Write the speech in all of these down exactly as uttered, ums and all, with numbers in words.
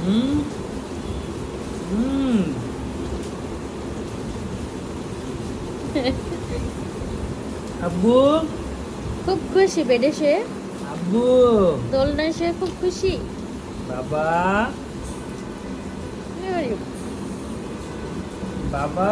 হুম হুম আব্বু খুব খুশি বেডে শুয়ে, আব্বু দোলনায় শুয়ে খুব খুশি। বাবা আরে, বাবা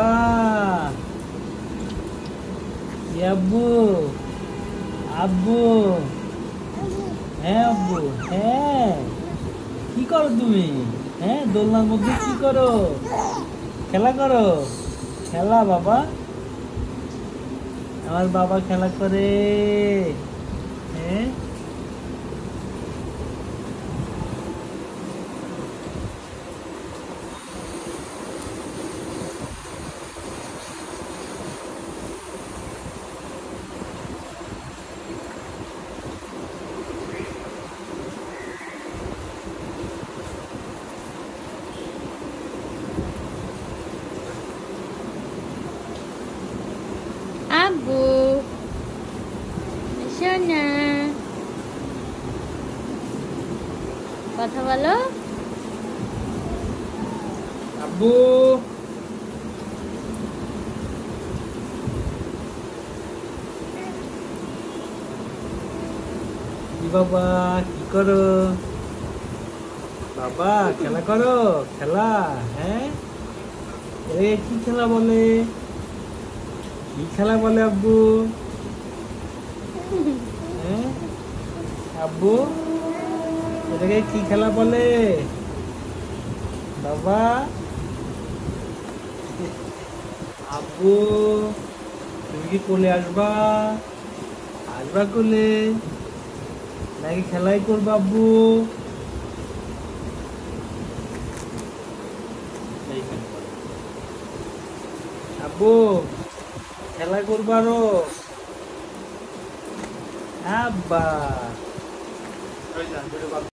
কি আব্বু আব্বু হ্যাঁ আব্বু হ্যাঁ কি করো তুমি? হ্যাঁ দোলনার মধ্যে কি করো? খেলা করো? খেলা বাবা, আমার বাবা খেলা করে। হ্যাঁ আব্বু সোনা, কথা বলো। আব্বু কি বাবা কি করো? বাবা খেলা করো? খেলা? হ্যাঁ এ কি খেলা বলে? কি খেলা বলে আব্বু? হ্যাঁ আব্বু এটাকে কি খেলা বলে বাবা? আব্বু তুমি কি কোলে আসবা? আসবা কোলে নাকি খেলাই করবা আব্বু? এইখানে বলো। আব্বু খেলা করবা আরো? আব্বা